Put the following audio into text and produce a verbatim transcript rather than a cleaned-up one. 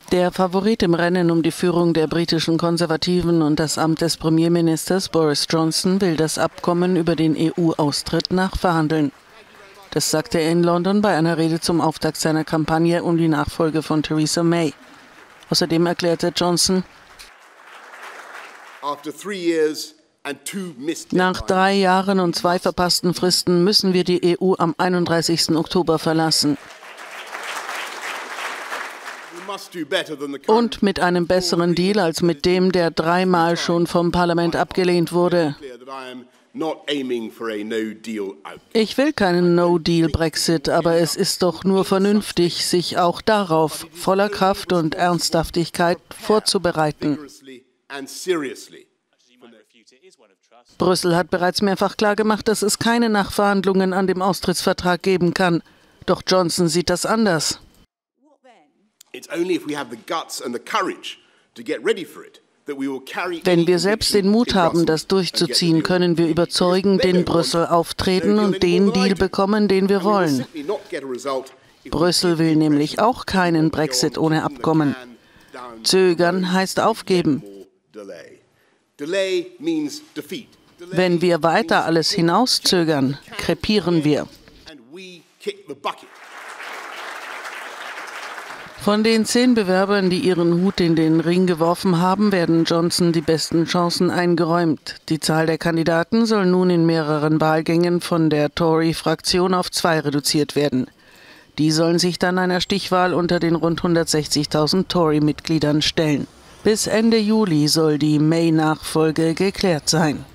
Der Favorit im Rennen um die Führung der britischen Konservativen und das Amt des Premierministers Boris Johnson will das Abkommen über den E U-Austritt nachverhandeln. Das sagte er in London bei einer Rede zum Auftakt seiner Kampagne um die Nachfolge von Theresa May. Außerdem erklärte Johnson: Nach drei Jahren und zwei verpassten Fristen müssen wir die E U am einunddreißigsten Oktober verlassen. Und mit einem besseren Deal als mit dem, der dreimal schon vom Parlament abgelehnt wurde. Ich will keinen No-Deal-Brexit, aber es ist doch nur vernünftig, sich auch darauf voller Kraft und Ernsthaftigkeit vorzubereiten. Brüssel hat bereits mehrfach klargemacht, dass es keine Nachverhandlungen an dem Austrittsvertrag geben kann. Doch Johnson sieht das anders. Wenn wir selbst den Mut haben, das durchzuziehen, können wir überzeugend in Brüssel auftreten und den Deal bekommen, den wir wollen. Brüssel will nämlich auch keinen Brexit ohne Abkommen. Zögern heißt aufgeben. Wenn wir weiter alles hinauszögern, krepieren wir. Von den zehn Bewerbern, die ihren Hut in den Ring geworfen haben, werden Johnson die besten Chancen eingeräumt. Die Zahl der Kandidaten soll nun in mehreren Wahlgängen von der Tory-Fraktion auf zwei reduziert werden. Die sollen sich dann einer Stichwahl unter den rund hundertsechzigtausend Tory-Mitgliedern stellen. Bis Ende Juli soll die May-Nachfolge geklärt sein.